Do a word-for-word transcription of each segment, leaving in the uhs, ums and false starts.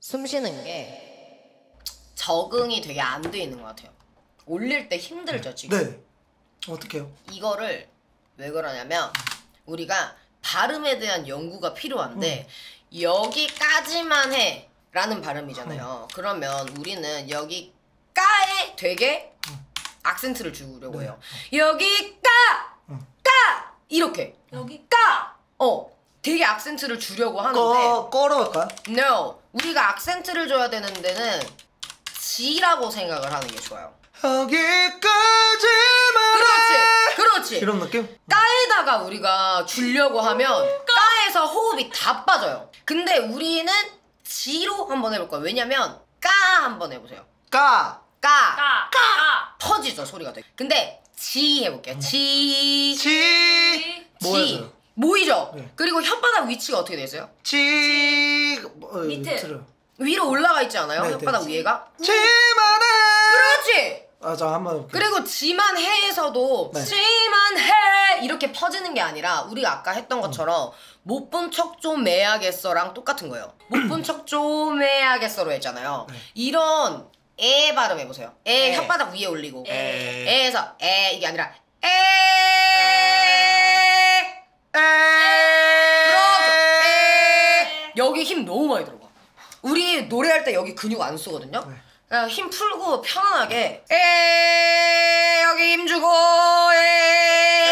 숨 쉬는 게 적응이 되게 안 돼 있는 것 같아요. 올릴 때 힘들죠 지금. 네. 어떡해요? 이거를 왜 그러냐면 우리가 발음에 대한 연구가 필요한데 음. 여기까지만 해 라는 발음이잖아요. 음. 그러면 우리는 여기 까에 되게 음. 악센트를 주려고 네. 해요. 여기 까! 음. 까! 이렇게 여기 까! 어 되게 악센트를 주려고 하는데 꺼, 꺼로 할까요? No! 우리가 악센트를 줘야 되는 데는 지라고 생각을 하는 게 좋아요. 여기까지만 그렇지! 그렇지! 이런 느낌? 까에다가 우리가 주려고 하면 까에서 호흡이 다 빠져요. 근데 우리는 지로 한번 해볼 거예요. 왜냐면 까 한번 해보세요. 까! 까! 까! 까! 터지죠 소리가 되게. 근데 지 해볼게요. 지 지 지 모이죠? 네. 그리고 혓바닥 위치가 어떻게 되세요? 지 어, 밑에 밑으로. 위로 올라가 있지 않아요? 네, 혓바닥 네. 위에가? 지만해! 그렇지! 아, 자, 한번 해볼게요. 그리고 지만 해에서도 네. 지만 해! 이렇게 퍼지는 게 아니라 우리가 아까 했던 것처럼 못 본 척 좀 해야겠어랑 똑같은 거예요. 못 본 척 좀 해야겠어로 했잖아요. 네. 이런 에 발음 해보세요. 에 에. 혓바닥 위에 올리고 에. 에에서 에 이게 아니라 에 에. 그렇죠. 에 여기 힘 너무 많이 들어가. 우리 노래할 때 여기 근육 안 쓰거든요. 네. 그냥 힘 풀고 편안하게 에 여기 힘 주고 에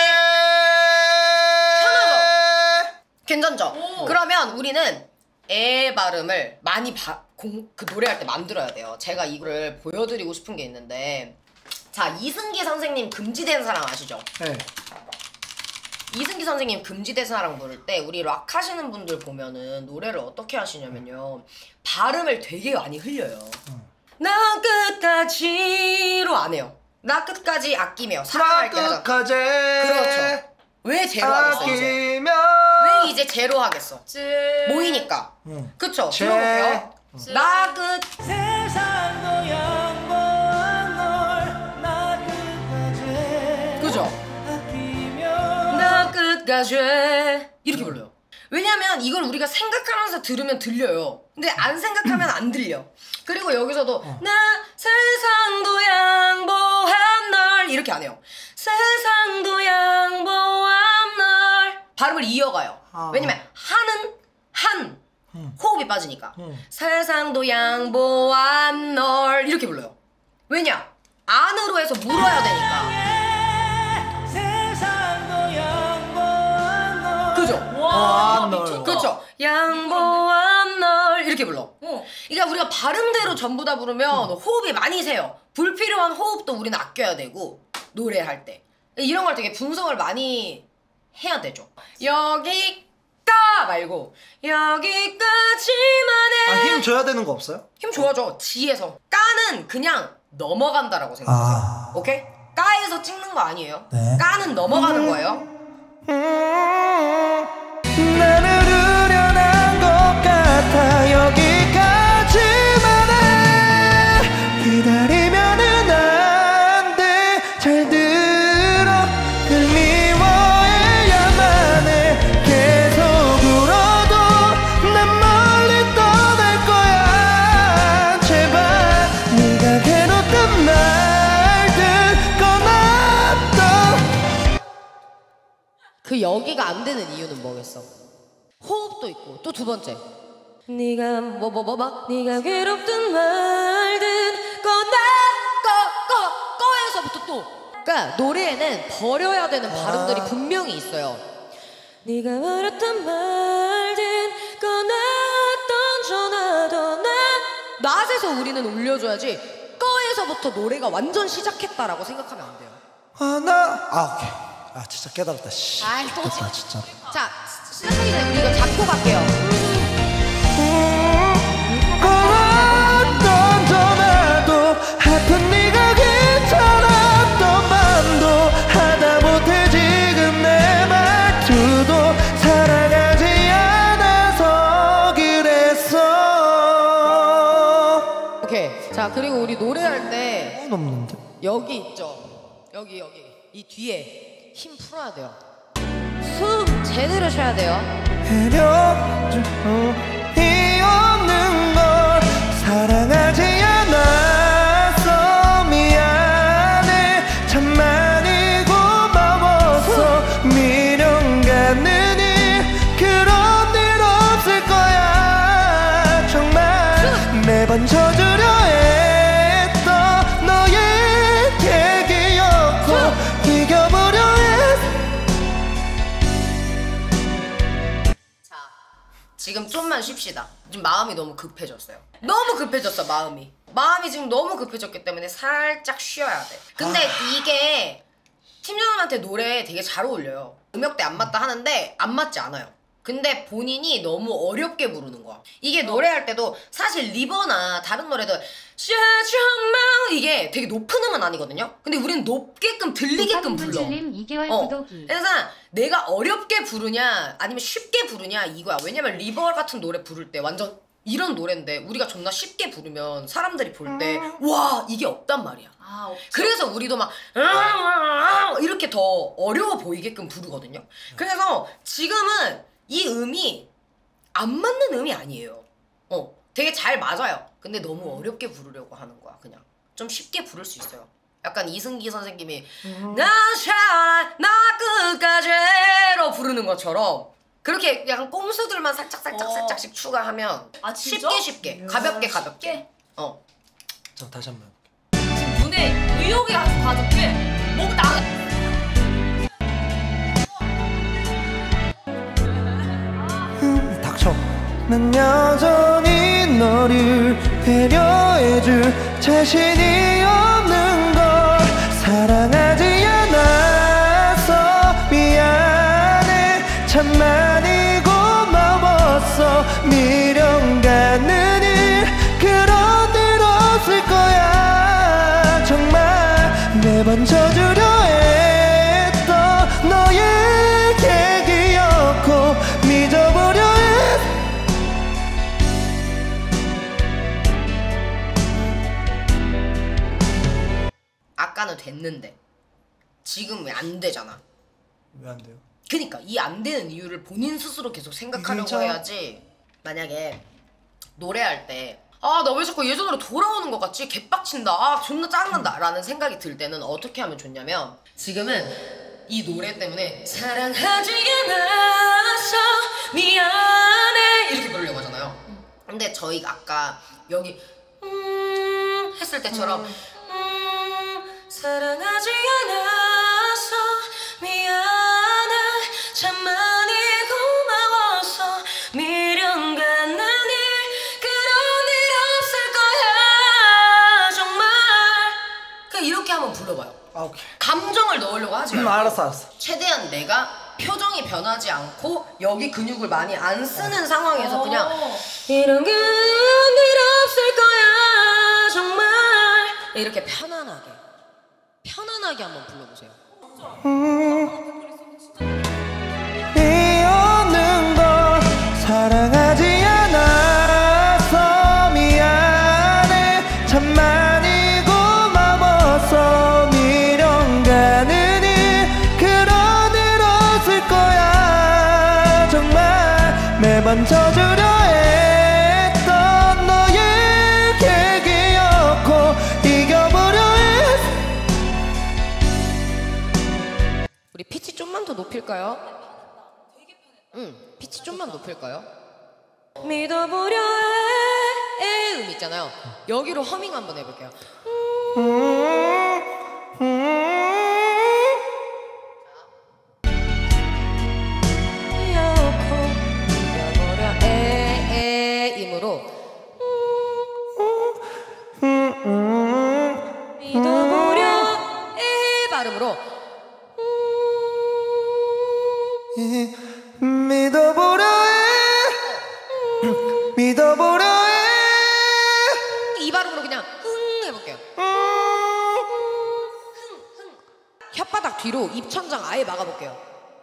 편하죠? 괜찮죠? 오. 그러면 우리는 에 발음을 많이 바, 공, 그 노래할 때 만들어야 돼요. 제가 이거를 보여드리고 싶은 게 있는데 자 이승기 선생님 금지된 사랑 아시죠? 네. 이승기 선생님 금지된 사랑 부를 때 우리 락 하시는 분들 보면은 노래를 어떻게 하시냐면요 발음을 되게 많이 흘려요. 음. 나 끝까지로 안 해요. 나 끝까지 아끼며 사랑할게 하잖아. 끝까지 그렇죠. 왜 제로 하겠어 이제? 왜 이제 제로 하겠어? 제... 모이니까. 응. 그쵸? 제... 들어볼게요. 제... 나 끝. 세상도 양보한 널 나 끝까지 그죠? 아끼며 나 끝까지 이렇게 불러요. 왜냐면 이걸 우리가 생각하면서 들으면 들려요. 근데 안 생각하면 안 들려. 그리고 여기서도 어. 나 세상도 양보한 널 이렇게 안 해요. 세상도 양보한 널 발음을 이어가요. 아. 왜냐면 한은 한 음. 호흡이 빠지니까 음. 세상도 양보한 널 이렇게 불러요. 왜냐? 안으로 해서 물어야 되니까. 그죠? 와, 널. 그렇죠. 양보한 널 이렇게 불러. 어. 그러니까 우리가 발음대로 전부 다 부르면 음. 호흡이 많이 새요. 불필요한 호흡도 우리는 아껴야 되고 노래할 때 이런 걸 되게 분석을 많이 해야 되죠. 여기까 말고 여기까지만 해. 아, 힘 줘야 되는 거 없어요? 힘 줘야죠. 지에서. 까는 그냥 넘어간다라고 생각하세요. 아. 오케이? 까에서 찍는 거 아니에요. 네. 까는 넘어가는 거예요. 음, 나는 우려난 것 같아 여기까지만 해 기다리면은 안 돼 잘 들어 늘 미워해야만 해 계속 울어도 난 멀리 떠날 거야 제발 네가 괴롭단 말 듣고 놨던 그 여기가 안 되는 이유는 뭐겠어? 호흡도 있고 또 두 번째 네가 뭐 뭐 뭐 막 네가 괴롭든 말든 꺼나 꺼꺼 꺼에서부터 또 그러니까 노래에는 버려야 되는 발음들이 분명히 있어요. 네가 버렸단 말든 꺼놨던 전화도 나 낫에서 우리는 올려줘야지 꺼에서부터 노래가 완전 시작했다라고 생각하면 안 돼요. 하나 아 오케이 아 진짜 깨달았다 씨. 아이 또 아 진짜 자 시작하기 전에 우리 이거 잡고 갈게요. 걸었던 전화도 아픈 네가 괜찮았던 밤도 하다못해 지금 내 말투도 사랑하지 않아서 그랬어. 오케이 자 그리고 우리 노래할 때 없는데 여기 있죠. 여기 여기 이 뒤에 힘 풀어야 돼요. 숨 제대로 쉬어야 돼요. 해려줄 이 없는 걸 매번 져주려 했던 너의 계기였고 이겨보려 했 자, 지금 좀만 쉽시다. 지금 마음이 너무 급해졌어요. 너무 급해졌어, 마음이. 마음이 지금 너무 급해졌기 때문에 살짝 쉬어야 돼. 근데 아... 이게 팀장님한테 노래 되게 잘 어울려요. 음역대 안 맞다 하는데 안 맞지 않아요. 근데 본인이 너무 어렵게 부르는 거야. 이게 노래할 때도 사실 리버나 다른 노래도 이게 되게 높은 음은 아니거든요. 근데 우리는 높게끔 들리게끔 불러. 이 개월 어. 구독이. 그래서 내가 어렵게 부르냐 아니면 쉽게 부르냐 이거야. 왜냐면 리버 같은 노래 부를 때 완전 이런 노래인데 우리가 존나 쉽게 부르면 사람들이 볼 때 와 이게 없단 말이야. 아, 없죠. 그래서 우리도 막 이렇게 더 어려워 보이게끔 부르거든요. 그래서 지금은 이 음이 안 맞는 음이 아니에요. 어, 되게 잘 맞아요. 근데 너무 어렵게 부르려고 하는 거야. 그냥 좀 쉽게 부를 수 있어요. 약간 이승기 선생님이 나 샤라 나 끝까지로 부르는 것처럼 그렇게 약간 꼼수들만 살짝 살짝 어. 살짝씩 추가하면 아, 진짜? 쉽게 쉽게 가볍게 가볍게 쉽게? 어. 자 다시 한번 지금 눈에 의욕이 아주 가득해. 목 나가. 닥쳐. 난 여전히 너를 배려해줄 자신이 없는 걸 사랑하지 않아서 미안해. 참 많이 고마웠어. 미련 갖는 일 그런 일 없을 거야. 정말 매번 져주려 했던 너의 계기였고 믿어보려 했 아까는 됐는데 지금 왜 안 되잖아. 왜 안 돼요? 그니까 이 안 되는 이유를 본인 스스로 계속 생각하려고 괜찮아. 해야지. 만약에 노래할 때 아 나 왜 자꾸 예전으로 돌아오는 것 같지? 개빡친다. 아 존나 짜증난다 라는 생각이 들 때는 어떻게 하면 좋냐면 지금은 이 노래 때문에 사랑하지 않아서 미안해 이렇게 부르려고 하잖아요. 근데 저희가 아까 여기 음 했을 때처럼 음 사랑하지 않아서 미안해 참 많이 고마워서 미련 갖는 일 그런 일 없을 거야 정말 그냥 이렇게 한번 불러봐요. 아 오케이. 감정을 넣으려고 하지 음, 말고 알았어 알았어. 최대한 내가 표정이 변하지 않고 여기 근육을 많이 안 쓰는 상황에서 그냥 이런 게 일 없을 거야 정말 이렇게 편안하게 편안하게 한번 불러보세요. 이 없는 걸 사랑하지 않아서 미안해. 참 많이 고마웠어. 미련 가는 일 그런 일 없을 거야. 정말 매번 져주려 했던 너의 계기였고 이겨보려 했 우리 피치 좀만 더 높일까요? 응, 피치 좀만 높일까요? 믿어보려 해 음 있잖아요. 여기로 허밍 한번 해볼게요. 믿어보려 에 임으로 믿어보려 에 발음으로 믿어보려 해 믿어보려 해 이 발음으로 그냥 흥 해볼게요. 혓바닥 뒤로 입천장 아예 막아볼게요.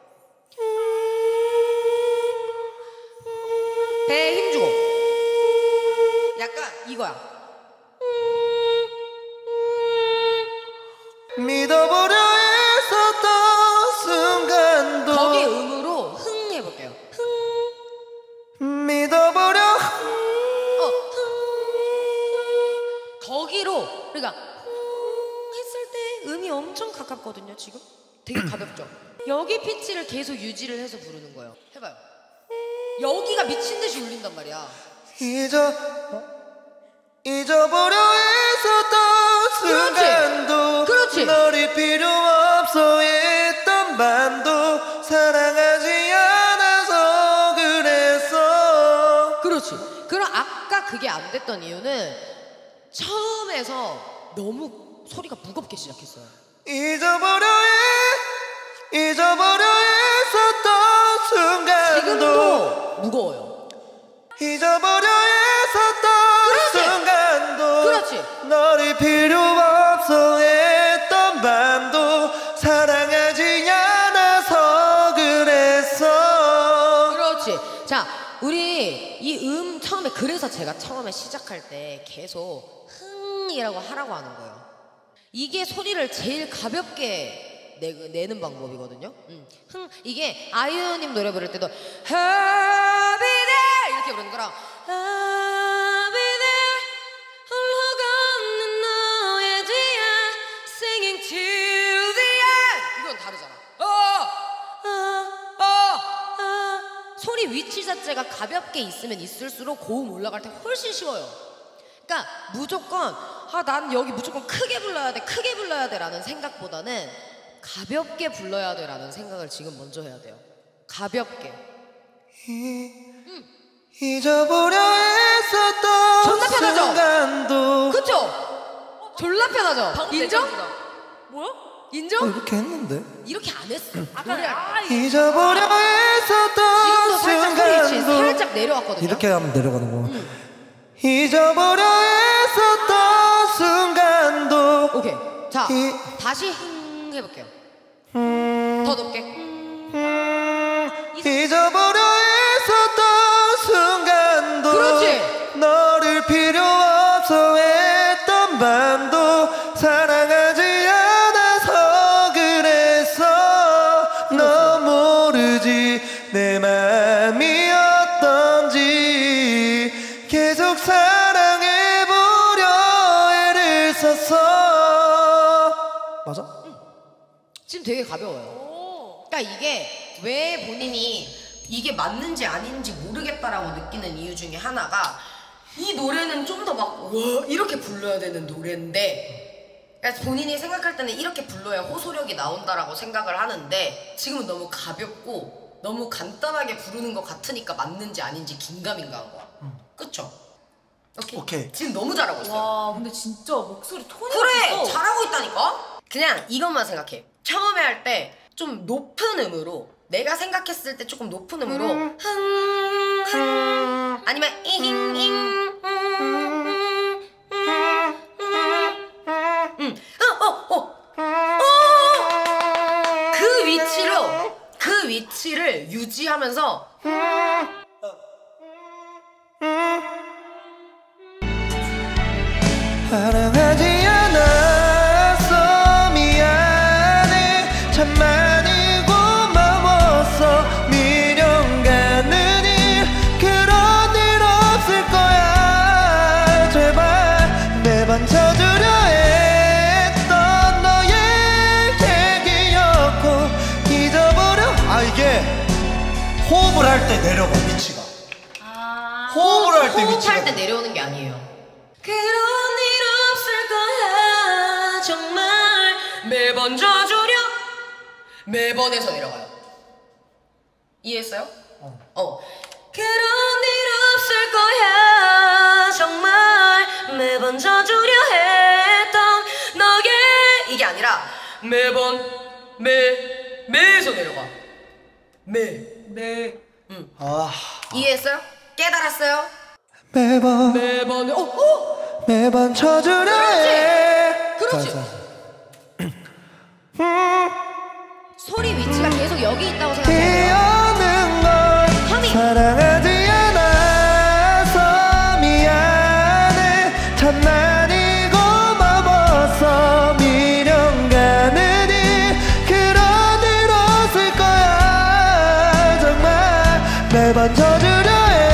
배에 힘주고 약간 이거야. 믿어보려 했었던 순간도 거기 음으로 흥 해볼게요. 믿어보려 어, 흥. 거기로 그러니까 흥 했을 때 음이 엄청 가깝거든요. 지금 되게 가볍죠. 여기 피치를 계속 유지를 해서 부르는 거예요. 해봐요. 여기가 미친 듯이 울린단 말이야. 잊어 잊어버려 있었던 순간도 그렇지. 너를 필요 없어 했던 밤도 사랑하지 않아서 그랬어. 그렇지. 그럼 아까 그게 안 됐던 이유는 처음에서 너무 소리가 무겁게 시작했어요. 잊어버려 해 잊어버려 했었던 순간도 지금도 무거워요. 잊어버려 했었던 그렇지. 순간도 그렇지. 너를 필요 없어 했던 밤도 사랑하지 않아서 그랬어. 그렇지. 자, 우리 이 음 처음에 그래서 제가 처음에 시작할 때 계속 흥이라고 하라고 하는 거예요. 이게 소리를 제일 가볍게 내, 내는 방법이거든요. 음. 흥 이게 아이유님 노래 부를 때도 I'll be there 이렇게 부르는 거랑 I'll be there 흘러가는 너의 뒤에 singing till the end 이건 다르잖아. 어, 어, 어, 어. 소리 위치 자체가 가볍게 있으면 있을수록 고음 올라갈 때 훨씬 쉬워요. 그러니까 무조건 아, 난 여기 무조건 크게 불러야 돼 크게 불러야 돼 라는 생각보다는 가볍게 불러야 돼 라는 생각을 지금 먼저 해야 돼요. 가볍게. 음. 잊어버려 했었던 존나 편하죠? 순간도 그쵸? 졸라 편하죠? 방금 인정? 내가 뭐야? 인정? 어, 이렇게 했는데? 이렇게 안 했어. 아까 노래 아 이거 잊어버려 지금도 했었던 살짝 소리 위치 순간도 살짝 내려왔거든요. 이렇게 하면 내려가는 거. 잊어버려 했었던 순간도 오케이. 자, 이- 다시 흥 해볼게요. 음, 더 높게. 음, 잊어버려 했었던 순간도 그렇지. 너를 필요 없어 했던 밤도 사랑하지 않아서 그랬어. 너 모르지 내 맘이 어떤지 계속 사랑해보려 애를 썼어. 맞아? 지금 되게 가벼워요. 그러니까 이게 왜 본인이 이게 맞는지 아닌지 모르겠다라고 느끼는 이유 중에 하나가 이 노래는 좀 더 막 이렇게 불러야 되는 노래인데 그러니까 본인이 생각할 때는 이렇게 불러야 호소력이 나온다라고 생각을 하는데 지금은 너무 가볍고 너무 간단하게 부르는 것 같으니까 맞는지 아닌지 긴가민가한 거야. 그쵸? 오케이. 오케이. 지금 너무 잘하고 있어요. 와 근데 진짜 목소리 톤이 그래! 없어. 잘하고 있다니까? 그냥 이것만 생각해. 처음에 할 때 좀 높은 음으로 내가 생각했을 때 조금 높은 음으로 흥, 흥 아니면 이잉 잉 음, 음, 음, 음. 어, 어, 어. 어. 그 위치로 그 위치를 유지하면서 사랑하지 않았어 미안해 참 많이 고마웠어 미련 가는 일 그런 일 없을 거야 제발 매번 져주려 했던 너의 계기였고 잊어버려. 아 이게 호흡을 할 때 내려가 위치가. 아 호흡을 할 때 위치가 호흡할 때 내려오는 게 아니에요. 그런 일 없을 거야 정말 매번 져주려 매번에서 내려가요. 이해했어요? 어. 어. 그런 일 없을 거야 정말 매번 져주려 했던 너의 이게 아니라 매번 매 매에서 내려가. 매 매. 응. 아, 이해했어요? 깨달았어요? 매번 매번 어 어. 매번 져주려 해. 그렇지. 자, 자. 소리 위치가 계속 여기 있다고 생각해요. 태어난 걸 허밍. 사랑하지 않아서 미안해 참 많이 고마웠어 미련 가는 일 그런 일 없을 거야 정말 매번 져주려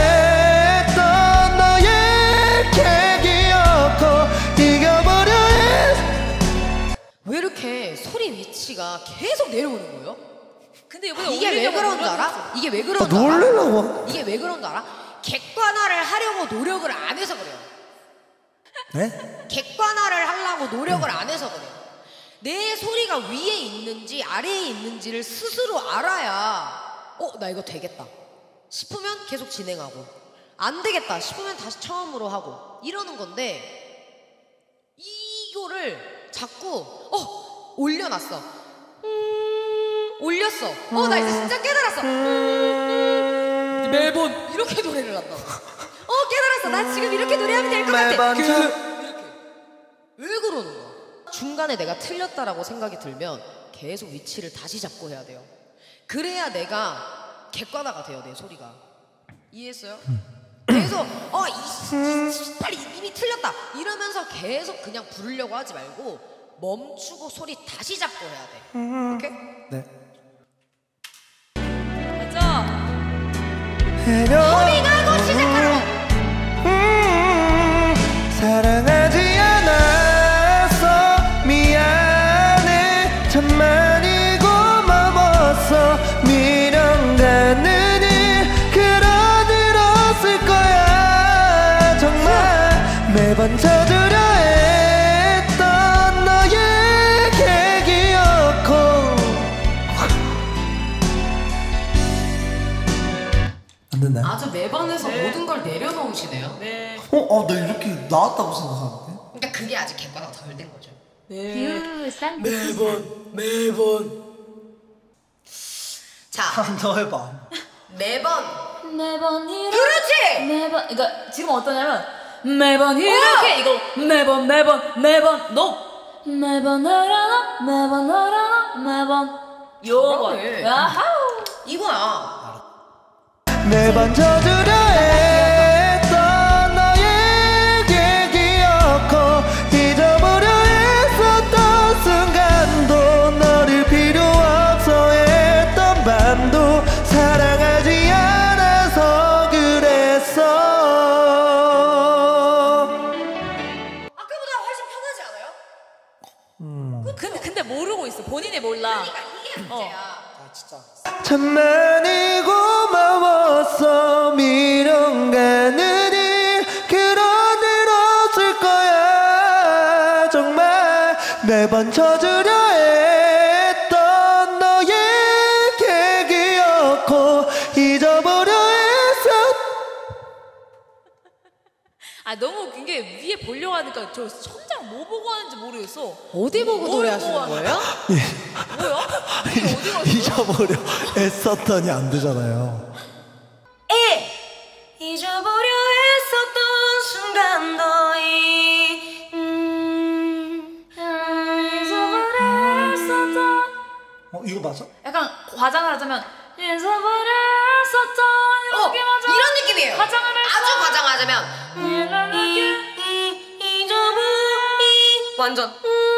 했던 너의 계기였고 이겨버려 했. 왜 이렇게 소리 위치가 계속 내려오는 거예요? 근데 이번에 이게 왜 올리려고 그런 줄 노력했어. 알아? 이게 왜 아, 그런 줄 알아? 놀래려고. 이게 왜 그런 줄 알아? 객관화를 하려고 노력을 안 해서 그래요. 네? 객관화를 하려고 노력을 안 해서 그래요. 내 소리가 위에 있는지 아래에 있는지를 스스로 알아야 어? 나 이거 되겠다 싶으면 계속 진행하고 안 되겠다 싶으면 다시 처음으로 하고 이러는 건데 이거를 자꾸 어! 올려놨어. 음, 올렸어. 어, 나 이제 진짜 깨달았어. 음, 매번 이렇게 노래를 한다. 어, 깨달았어. 나 지금 이렇게 노래하면 될 것 같아. 매번 그, 저... 이렇게. 왜 그러는 거야? 중간에 내가 틀렸다라고 생각이 들면 계속 위치를 다시 잡고 해야 돼요. 그래야 내가 객관화가 돼요, 내 소리가. 이해했어요? 계속 어 이, 이, 빨리 이미 틀렸다 이러면서 계속 그냥 부르려고 하지 말고 멈추고 소리 다시 잡고 해야 돼. 오케이? 네. 맞아. 소리 가고 시작하라고. 음, 사랑하지 않았어 미안해 참 많이 고마웠어 미련 가는 일 그런 일 없을 거야 정말 매번 져주려 했던 너의 기억고 안 됐나요? 아주 매번에서 네. 모든 걸 내려놓으시네요. 네. 어? 어, 나 이렇게 나왔다고 생각하는데? 그러니까 그게 아직 객관화가 덜 된 거죠. 네. 매번 매번. 자, 너 해봐. 매번. 매번 이렇게. 그렇지. 매번. 그러니까 지금 어떠냐면 매번 이렇게 이거 매번 매번 매번 너 매번 알아 매번 알아 매번 요거. 잘하네. 야하우. 이거야. 매번 져주려 했던 너에게 기억고 잊어버려 했었던 순간도 너를 필요 없어 했던 밤도 사랑하지 않아서 그랬어 아까보다 훨씬 편하지 않아요? 근데 근데 모르고 있어. 본인이 몰라. 그러니까 이게 문제야. 아, 진짜. 참 많이 고마웠어 미련 가는 일 그런 일 없을 거야 정말 매번 져주려 했던 너의 기억고 잊어버려 했어 아 너무 웃긴 게 위에 보려고 하니까 저 천장 뭐 보고 하는지 모르겠어. 어디 보고 뭘 노래하시는 보고 거예요? 뭐야? 이게 어디 갔어? 잊어버려. 애썼더니 안 되잖아요. 잊어버려 했었던 순간도 이 음, 잊어버려 했었던 어, 이거 맞아? 약간 과장을 하자면 잊어버려 했었던 어, 이렇게 맞아. 이런 느낌이에요. 과장을 했어. 아주 과장하자면 이렇게. 잊어버리 완전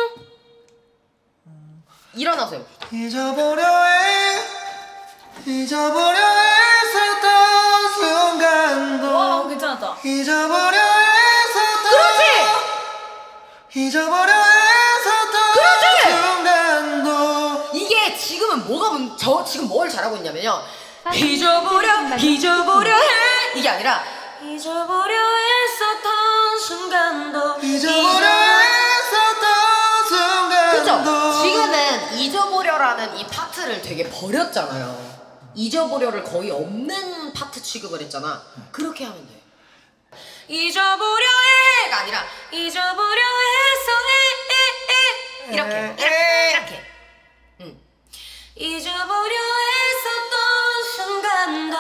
음. 일어나세요. 잊어버려 해 잊어버려 했었던 순간도 와 괜찮았다. 잊어버려 했었던 그렇지! 잊어버려 했었던 그렇지! 순간도 이게 지금은 뭐가 문, 저 지금 뭘 잘하고 있냐면요. 잊어버려 잊어버려 해 이게 아니라 잊어버려 했었던 순간도 잊어버려 했었던 순간도 그죠? 지금은 잊어버려라는 이 파트를 되게 버렸잖아요. 잊어버려를 거의 없는 파트 취급을 했잖아. 그렇게 하면 돼. 잊어버려 해가 아니라 잊어버려 해서 해, 해, 해. 이렇게 이렇게 이렇게 응. 잊어버려 했었던 순간도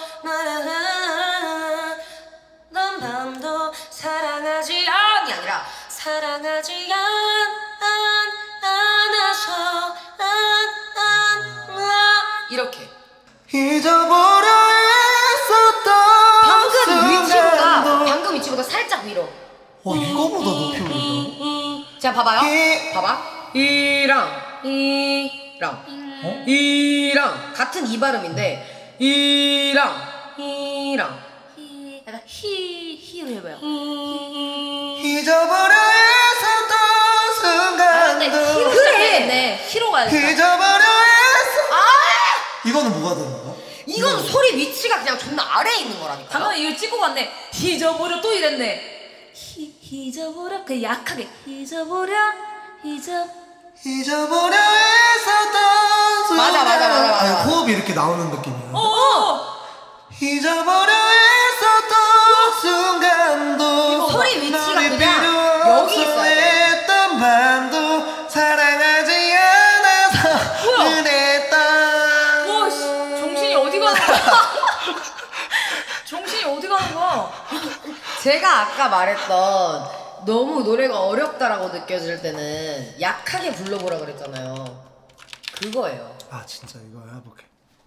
넌 밤도 사랑하지 않이 아니라 사랑하지 않, 안, 않아서 안, 안, 아 이렇게 잊어버려 했었던 방금 위치보다 순간도 방금 위치보다 살짝 위로. 와, 이거보다 높이 올린다고? 자 봐봐요. 이- 봐봐. 이랑 이랑 어? 이랑 같은 이 발음인데 이랑 이랑 히 약간 히 히로 해봐요. 잊어버려 했었던 아, 근데 순간도 히로 그래. 시작했네. 히로가 일단. 잊어버려 했어 아 이거는 뭐가 되는 거야? 이건 소리 위치가 그냥 존나 아래에 있는 거라니까. 방금 이거 찍고 갔네. 잊어버려 또 이랬네. 히, 잊어버려 그 약하게 잊어버려 잊어 잊어버려 했었던 순간 맞아, 맞아, 맞아, 맞아. 아니, 호흡이 이렇게 나오는 느낌이에요. 어 잊어버려 했었던 순간도 소리 위치가 너를 그냥 필요 여기 있어야 돼. 했던 밤도 사랑하지 않아서 뭐야? 그랬다. 와, 씨, 정신이 어디 가는 거야? 정신이 어디 가는 거야? 제가 아까 말했던 너무 노래가 어렵다라고 느껴질 때는 약하게 불러보라 그랬잖아요. 그거예요. 아 진짜 이거 해볼게.